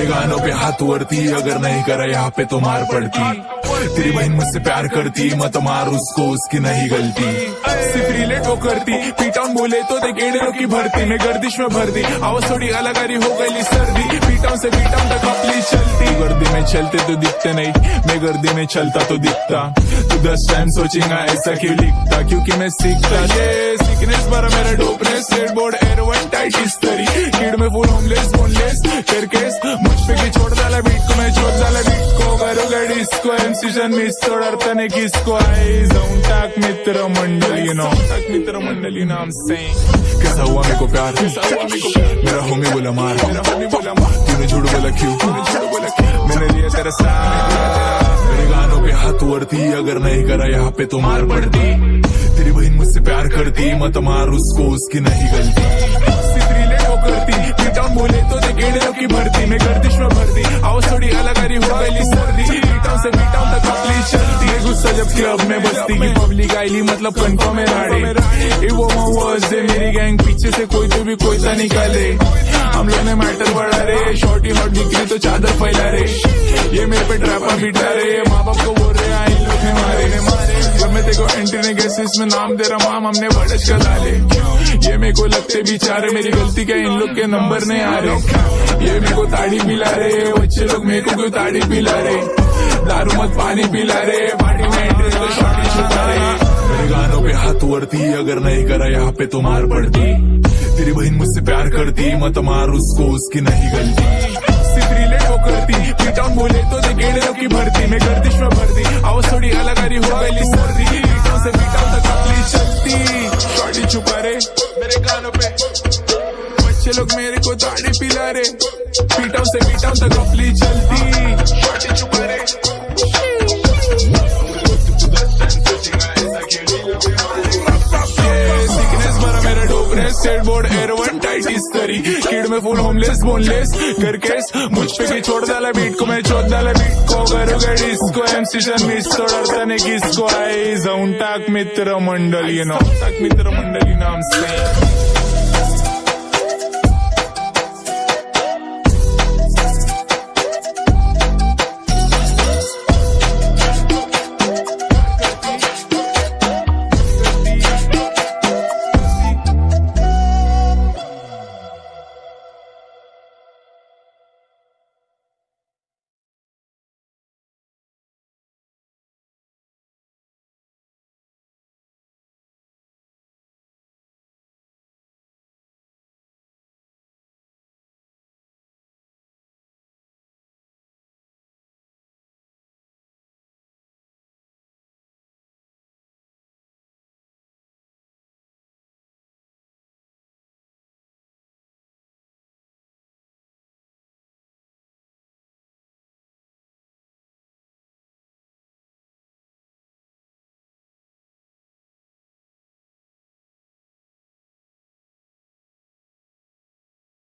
मेरे गानों पे हाथ वरती, अगर नहीं करा यहाँ पे तो मार पड़ती। तेरी बहन मुझसे प्यार करती, मत मार उसको, उसकी नहीं गलती। सिर्फ रिलेट वो करती, पीटाउन बोले तो दे गेड़ों की भरती। मैं गर्दिश में भर दी, आवाज थोड़ी अलग आ रही हो गई सर्दी। पीटाउन से पीटाउन तक अपनी चलती। गर्दी में चलते तो दिखते नहीं, मैं गर्दी में चलता तो दिखता। तू 10 टाइम सोचेगा ऐसा क्यों लिखता, क्योंकि मैं सीखता। ये सीखनेस भरा मेरा dopeness, skateboard air one tight history. Kid में फुल होमलेस बोनलेस करकेस, मुझ पे की छोड़ डाला बीट को, मैं छोड़ डाला बीट को। करूंगा डिस्को एमसीजन मिस तोड़ता किसको। आई जाऊं टाक मित्र मंडली, यू नो टाक मित्र मंडली नाम से। कैसा हुआ मेरे को प्यार, मेरा होमी बोला मार, तूने झूठ बोला क्यों, मैंने लिया तेरा साथ। मेरे गानों पे हाथ वरती, अगर नहीं करा यहाँ पे तो मार पड़ती। तेरी बहन मुझसे प्यार करती, मत मार उसको, उसकी नहीं गलती। सिर्फ रिलेट वो करती, पीटाउन बोले तो दे गेड़ों की भरती। मैं गर्दिश में भर दी, आवाज थोड़ी अलग आ रही हो गई सर्दी। पीटाउन से पीटाउन तक अपनी चलती है। गुस्सा जब क्लब में बस्ती की पब्लिक आईली, मतलब कन्फर्म है राड़े। वो वर्स दे मेरी गैंग, पीछे से कोई तो भी कोई सा निकाले। हम लोग ने मैटर बढ़ा रे, शॉर्टी हॉट दिखी तो चादर फैला रे। ये मेरे पे ट्रैपा बिठा रहे, माँ बाप को बोल रहे आई लोग ने मारे। जब मैं तेको एंट्री ने गेसिस में नाम दे रहा माम, हमने बड़च का डाले। ये मेरे को लगते बिचारे, मेरी गलती क्या इन लोग के नंबर नहीं आ रहे। ये मेरे को ताड़ी पिला रहे, बच्चे लोग मेरे को क्यों ताड़ी पिला रहे। दारू मत पानी पिला रहे, पार्टी में एंट्री तो शॉर्टी छुपा रहे। मेरे गानों पे हाथ वरती, अगर नहीं करा यहाँ पे तो मार पड़ती। तेरी बहन मुझसे प्यार करती, मत मार उसको, उसकी नहीं गलती। सिर्फ रिलेट वो करती, पीटाउन बोले तो दे गेड़ों की भरती। मैं गर्दिश में भर दी, आवाज थोड़ी अलग आ रही हो गई सर्दी। पीटाउन से पीटाउन तक अपनी चलती, शॉर्टी छुपा रे मेरे गानों पे। बच्चे लोग मेरे को ताड़ी पिला रे, पीटाउन से पीटाउन तक अपनी चलती, शॉर्टी छुपा रे। Skateboard air one tight history. Kid में फुल होमलेस बोनलेस करकेस, मुझ पे की छोड़ डाला बीट को, मैं छोड़ डाला बीट को। करूंगा डिस्को एमसीजन मिस तोड़ता किसको। आई जाऊं टाक मित्र मंडली, यू नो टाक मित्र मंडली नाम से।